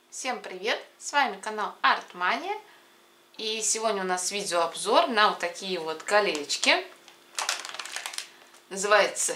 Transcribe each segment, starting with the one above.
Всем привет! С вами канал Артмания. И сегодня у нас видеообзор на вот такие вот колечки. Называется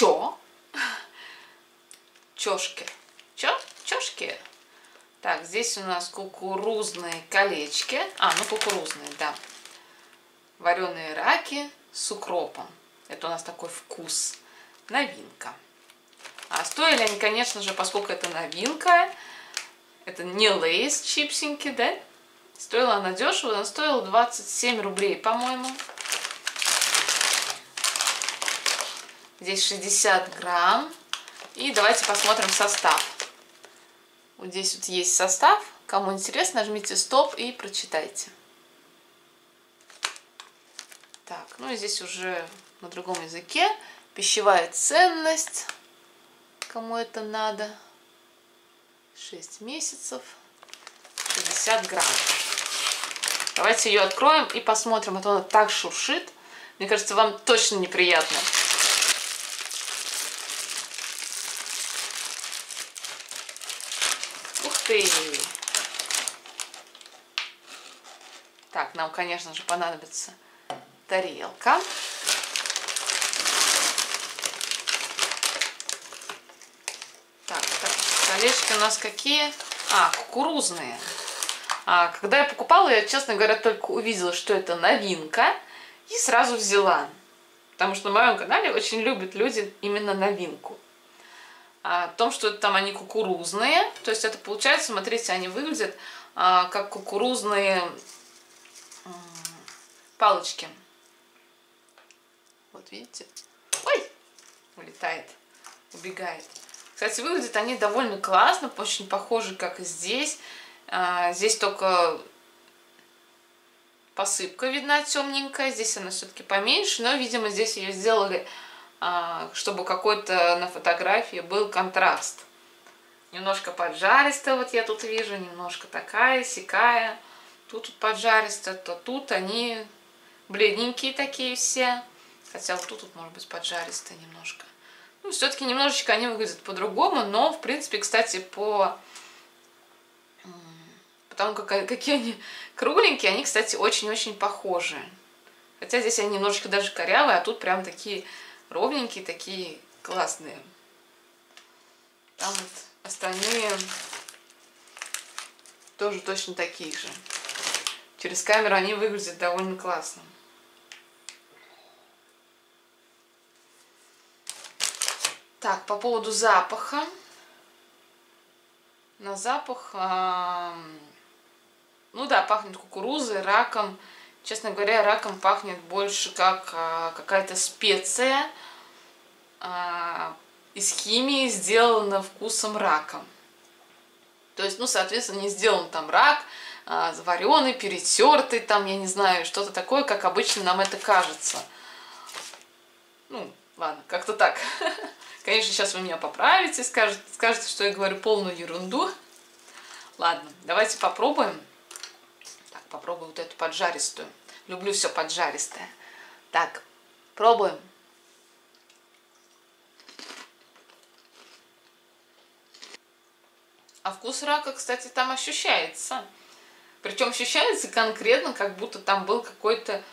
чошки. Чошки. Так, здесь у нас кукурузные колечки. Кукурузные, да. Вареные раки с укропом. Это у нас такой вкус. Новинка. А стоили они, конечно же, поскольку это новинка, это не лейс чипсинки, да? Стоила она дешево, она стоила 27 рублей, по-моему. Здесь 60 грамм. И давайте посмотрим состав. Вот здесь вот есть состав. Кому интересно, нажмите стоп и прочитайте. Так, ну и здесь уже на другом языке. Пищевая ценность. Кому это надо. 6 месяцев. 60 грамм. Давайте ее откроем и посмотрим. А то она так шуршит. Мне кажется, вам точно неприятно. Ух ты! Так, нам, конечно же, понадобится тарелка. Так, колечки у нас какие? Кукурузные. Когда я покупала, я, честно говоря, только увидела, что это новинка, и сразу взяла. Потому что на моем канале очень любят люди именно новинку. О том, что это там они кукурузные, то есть это получается, смотрите, они выглядят как кукурузные палочки. Вот видите? Ой! Улетает, убегает. Кстати, выглядят они довольно классно, очень похожи, как и здесь. Здесь только посыпка видна темненькая, здесь она все-таки поменьше, но, видимо, здесь ее сделали, чтобы какой-то на фотографии был контраст. Немножко поджаристая, вот я тут вижу, немножко такая, сякая. Тут поджаристая, то тут они бледненькие такие все. Хотя вот тут может быть поджаристая немножко. Ну, все-таки немножечко они выглядят по-другому, но, в принципе, кстати, потому какие они кругленькие, они, кстати, очень-очень похожи. Хотя здесь они немножечко даже корявые, а тут прям такие ровненькие, такие классные. Там вот остальные тоже точно такие же. Через камеру они выглядят довольно классно. Так, по поводу запаха. На запах, ну да, пахнет кукурузой, раком. Честно говоря, раком пахнет больше как какая-то специя из химии, сделана вкусом рака. То есть, ну, соответственно, не сделан там рак, заваренный, перетертый, там, я не знаю, что-то такое, как обычно нам это кажется. Ну, ладно, как-то так. Конечно, сейчас вы меня поправите, скажете, что я говорю полную ерунду. Ладно, давайте попробуем. Так, попробую вот эту поджаристую. Люблю все поджаристое. Так, пробуем. А вкус рака, кстати, там ощущается. Причем ощущается конкретно, как будто там был какой-то,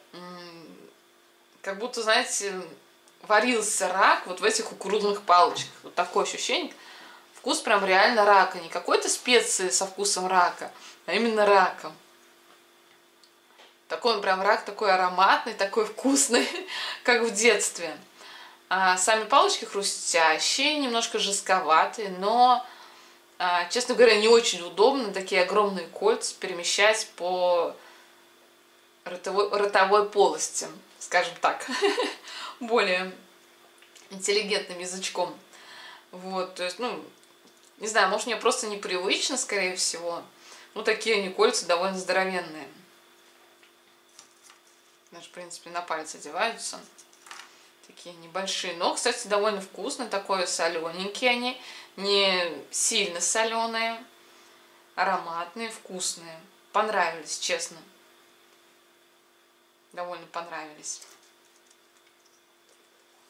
как будто, знаете, варился рак вот в этих кукурузных палочках. Вот такое ощущение. Вкус прям реально рака. Не какой-то специи со вкусом рака, а именно раком. Такой он прям рак, такой ароматный, такой вкусный, как в детстве. А сами палочки хрустящие, немножко жестковатые, но, честно говоря, не очень удобно такие огромные кольца перемещать по ротовой полости, скажем так, более интеллигентным язычком. Вот, то есть, ну, не знаю, может, мне просто непривычно, скорее всего. Ну, такие они кольца довольно здоровенные. Даже, в принципе, на пальцы одеваются. Такие небольшие. Но, кстати, довольно вкусно. Такое солененькие они. Не сильно соленые. Ароматные, вкусные. Понравились, честно. Довольно понравились.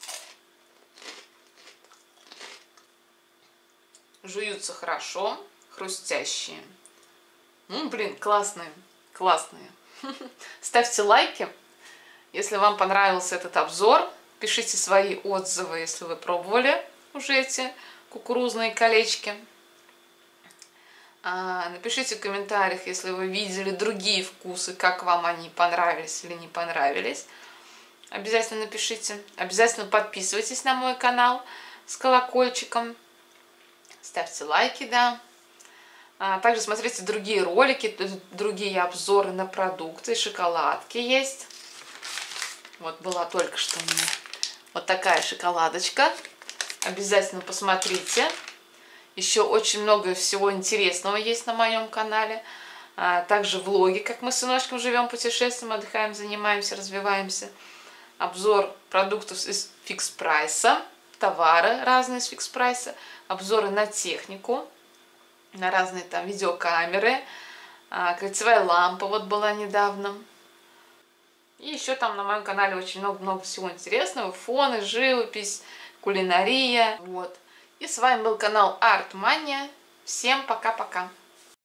Жуются хорошо. хрустящие. Блин, классные, классные. Ставьте лайки, если вам понравился этот обзор. Пишите свои отзывы, если вы пробовали уже эти кукурузные колечки. Напишите в комментариях, если вы видели другие вкусы, как вам они понравились или не понравились. Обязательно напишите. Обязательно подписывайтесь на мой канал с колокольчиком. Ставьте лайки, да. Также смотрите другие ролики, другие обзоры на продукты. Шоколадки есть. Вот была только что у меня вот такая шоколадочка. Обязательно посмотрите. Еще очень много всего интересного есть на моем канале. Также влоги, как мы с сыночком живем, путешествуем, отдыхаем, занимаемся, развиваемся. Обзор продуктов из фикс-прайса, товары разные из фикс-прайса, обзоры на технику, на разные там видеокамеры, кольцевая лампа вот была недавно. И еще там на моем канале очень много всего интересного, фоны, живопись, кулинария, вот. И с вами был канал Art Mania. Всем пока-пока.